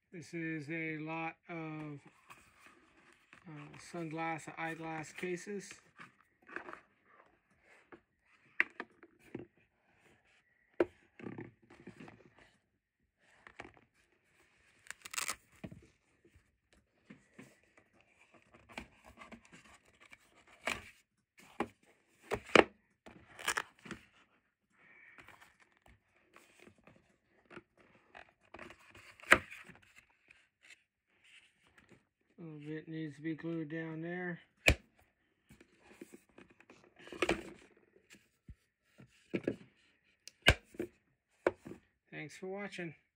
This is a lot of sunglass, eyeglass cases. A little bit needs to be glued down there. Thanks for watching.